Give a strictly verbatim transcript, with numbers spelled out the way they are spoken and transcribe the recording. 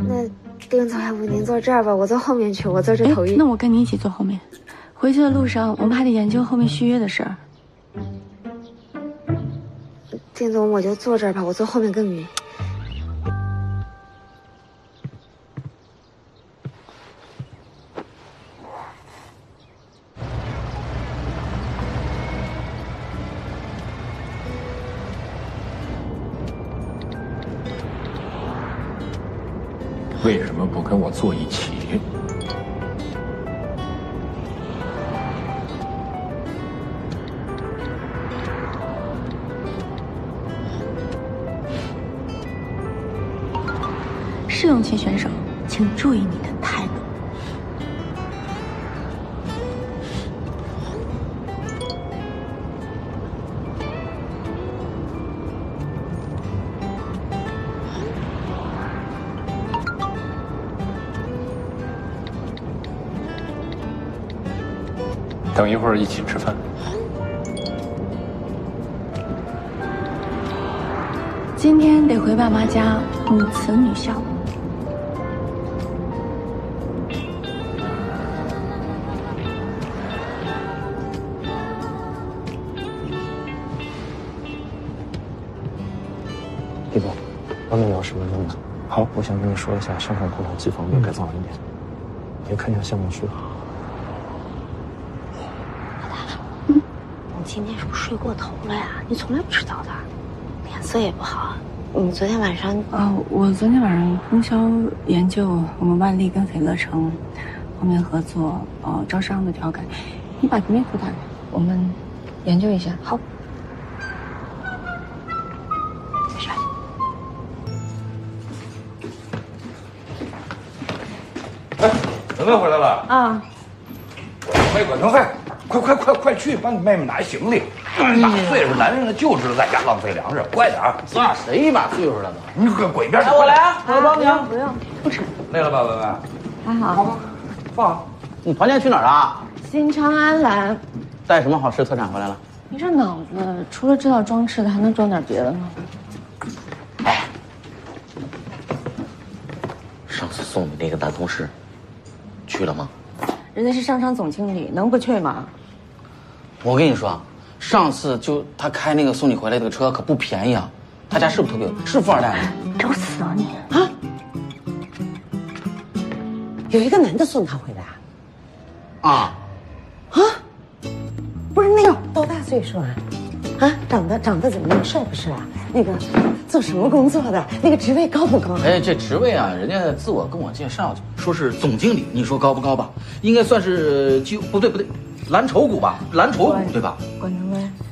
那丁总，要不您坐这儿吧，我坐后面去，我坐这头一。 那我跟你一起坐后面。回去的路上，我们还得研究后面续约的事儿。 丁总，我就坐这儿吧，我坐后面更匀。 为什么不跟我坐一起？ 试用期选手，请注意你的态度。 等一会儿一起吃饭。 今天得回爸妈家，母慈女孝。 李总，外面有十分钟呢。好，我想跟你说一下，上海空调机房要改造了一点，你看一下项目书。 嗯，你今天是不是睡过头了呀？你从来不吃早的，脸色也不好。你昨天晚上…… 哦，我昨天晚上通宵研究我们万丽跟斐乐城后面合作呃招商的条改。你把图面图打开，我们研究一下。好。 哎，文文回来了啊！ 费管程费，快快快快去帮你妹妹拿行李。大岁数男人呢就知道在家浪费粮食，快点儿！ 咱俩谁一把岁数了都？ 你滚滚一边去！ 我来啊，我帮你啊！ 不用，不吃。 累了吧，文文？ 还好。 放。 你团建去哪儿啊？ 新昌安澜。 带什么好吃特产回来了？ 你这脑子除了知道装吃的，还能装点别的吗？ 哎，上次送你那个男同事，去了吗？ 人家是商场总经理，能不去吗？ 我跟你说，上次就他开那个送你回来这个车可不便宜啊，他家是不是特别有是富二代吗？ 找死啊你！ 啊！有一个男的送他回来啊？ 啊？不是那个多大岁数啊？啊，长得长得怎么样？帅不帅啊？那个做什么工作的？那个职位高不高？ 哎，这职位啊，人家自我跟我介绍，说是总经理，你说高不高吧？应该算是就不对不对，蓝筹股吧，蓝筹股对吧？ 管成威，